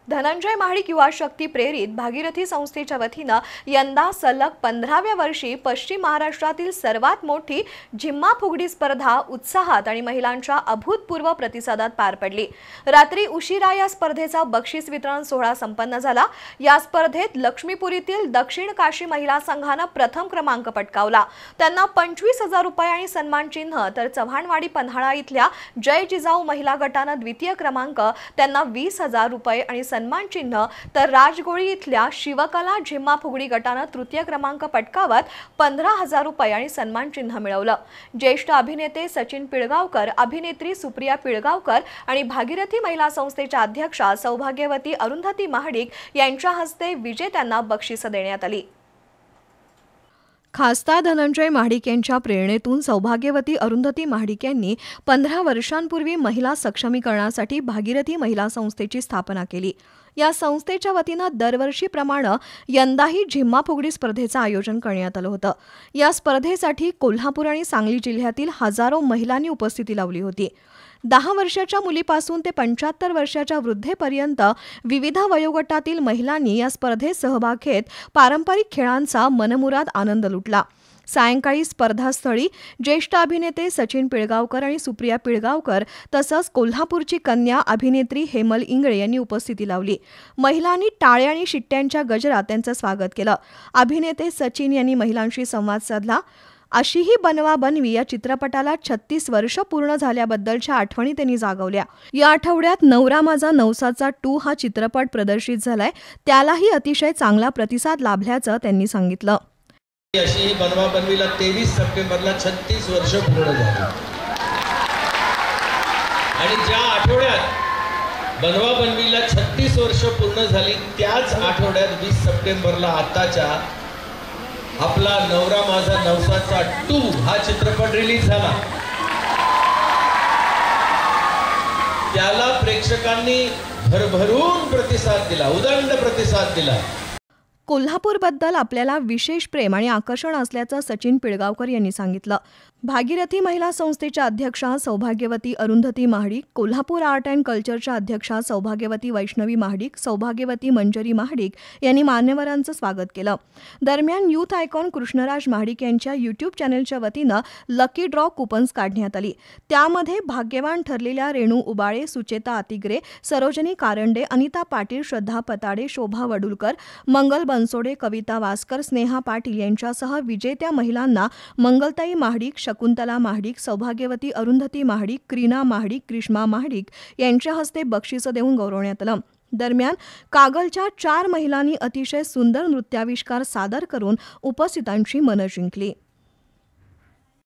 धनंजय महाडिक युवा शक्ती प्रेरित भागीरथी संस्थेच्या वतीनं यंदा सलग 15व्या वर्षी पश्चिम महाराष्ट्रातील सर्वात मोठी झिम्मा फुगडी स्पर्धा उत्साहात आणि महिलांच्या अभूतपूर्व प्रतिसादात पार पडली। रात्री उशिरा या स्पर्धेचा बक्षीस वितरण सोहळा संपन्न झाला। या स्पर्धेत लक्ष्मीपुरीतील दक्षिण काशी महिला संघाने प्रथम क्रमांक पटकावला। त्यांना 25,000 रुपये आणि सन्मान चिन्ह, तर चव्हाणवाडी पन्हाळा इथल्या जय जिजाऊ महिला गटाने द्वितीय क्रमांक, त्यांना 20,000 रुपये आणि सन्मान चिन्ह, तर राजगोळी इथल्या शिवकला झिम्मा फुगडी गटाने तृतीय क्रमांक पटकावत 15,000 रुपये आणि सन्मान चिन्ह मिळवलं। ज्येष्ठ अभिनेते सचिन पिळगावकर, अभिनेत्री सुप्रिया पिळगावकर आणि भागीरथी महिला संस्थेच्या अध्यक्षा सौभाग्यवती अरुंधती महाडिक यांच्या हस्ते विजेत्यांना बक्षिसे देण्यात आली। खासदार धनंजय महाडिक यांच्या प्रेरणेतून सौभाग्यवती अरुंधती महाडिक यांनी 15 वर्षांपूर्वी महिला सक्षमीकरणासाठी भागीरथी महिला संस्थेची स्थापना केली। या संस्थेच्या वतीनं दरवर्षीप्रमाणे यंदाही झिम्मा फुगडी स्पर्धेचं आयोजन करण्यात आलं होतं। या स्पर्धेसाठी कोल्हापूर आणि सांगली जिल्ह्यातील हजारो महिलांनी उपस्थिती लावली होती। 10 वर्षाच्या मुलीपासून ते 75 वर्षाच्या वृद्धेपर्यंत विविध वयोगटातील महिलांनी या स्पर्धेत सहभाग घेत पारंपरिक खेळांचा मनमुराद आनंद लुटला। सायंकाळी स्पर्धास्थळी ज्येष्ठ अभिनेते सचिन पिळगावकर आणि सुप्रिया पिळगावकर तसंच कोल्हापूरची कन्या अभिनेत्री हेमल इंगळे यांनी उपस्थिती लावली। महिलांनी टाळ्या आणि शिट्ट्यांच्या गजरात त्यांचं स्वागत केलं। अभिनेते सचिन यांनी महिलांशी संवाद साधला। अशीही बनवा बनवी या चित्रपटाला 36 वर्ष पूर्ण झाल्याबद्दलच्या आठवणी त्यांनी जागवल्या। या आठवड्यात नवरा माझा नवसाचा 2 हा चित्रपट प्रदर्शित झालाय, त्यालाही अतिशय चांगला प्रतिसाद लाभल्याचं त्यांनी सांगितलं। अशीही बनवा बनवीला 23 सप्टेंबरला 36 वर्ष पूर्ण झाली आणि ज्या आठवड्यात बनवा बनवीला 36 वर्ष पूर्ण झाली त्याच आठवड्यात 20 सप्टेंबरला आताच्या आपला नवरा माझा नवसाचा 2 हा चित्रपट रिलीज झाला। त्याला प्रेक्षकांनी भरभरून प्रतिसाद दिला, उदंड प्रतिसाद दिला। कोल्हापूरबद्दल आपल्याला विशेष प्रेम आणि आकर्षण असल्याचं सचिन पिळगावकर यांनी सांगितलं। भागीरथी महिला संस्थेच्या अध्यक्षा सौभाग्यवती अरुंधती महाडिक, कोल्हापूर आर्ट अँड कल्चरच्या अध्यक्षा सौभाग्यवती वैष्णवी महाडिक, सौभाग्यवती मंजरी महाडिक यांनी मान्यवरांचं स्वागत केलं। दरम्यान यूथ आयकॉन कृष्णराज महाडिक यांच्या यूट्यूब चॅनलच्या वतीनं लकी ड्रॉ कुपन्स काढण्यात आली। त्यामध्ये भाग्यवान ठरलेल्या रेणू उबाळे, सुचेता आतिग्रे, सरोजनी कारंडे, अनिता पाटील, श्रद्धा पताडे, शोभा वडुलकर, मंगल बनसोडे, कविता वास्कर, स्नेहा पाटील यांच्यासह विजेत्या महिलांना मंगलताई महाडिक, शकुंतला महाडिक, सौभाग्यवती अरुंधती महाडिक, क्रीना महाडिक, ग्रीष्मा महाडिक यांच्या हस्ते बक्षिसं देऊन गौरवण्यात आलं। दरम्यान कागलच्या 4 महिलांनी अतिशय सुंदर नृत्याविष्कार सादर करून उपस्थितांची मनं जिंकली।